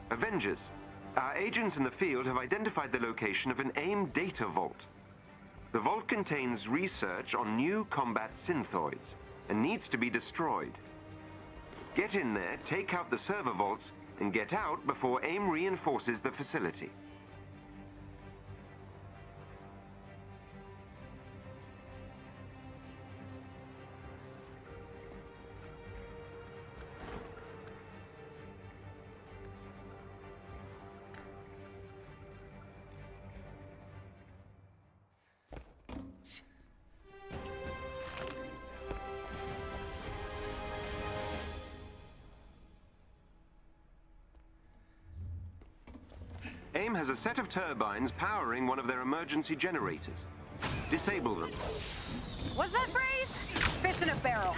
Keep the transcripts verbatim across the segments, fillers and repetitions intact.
Avengers. Our agents in the field have identified the location of an AIM data vault. The vault contains research on new combat synthoids and needs to be destroyed. Get in there, take out the server vaults, and get out before AIM reinforces the facility. AIM has a set of turbines powering one of their emergency generators. Disable them. What's that phrase? Fish in a barrel.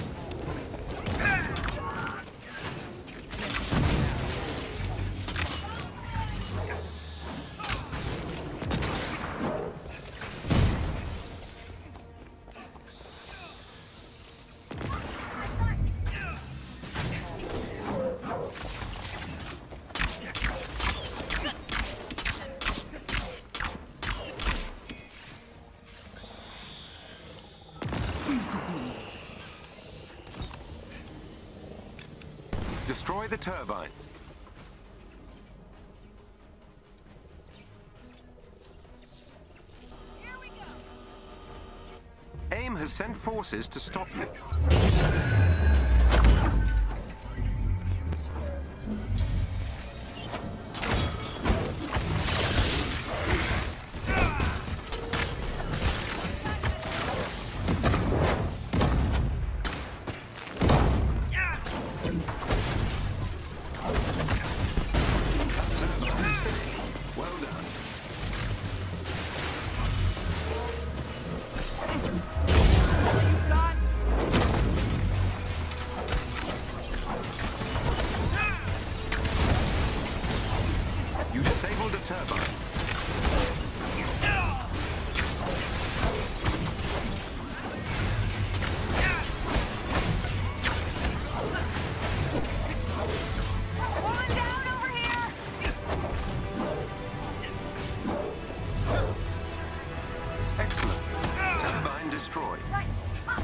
Destroy the turbines. Here we go. AIM has sent forces to stop you. You disabled a turbine. Woman down over here! Excellent. Turbine destroyed. Right. Up.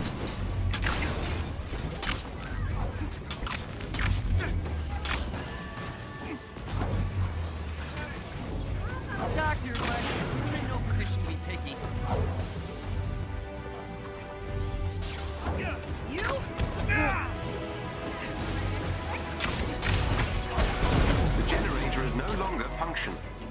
Doctor, but we're in no position to be picky. You? The generator is no longer functioning.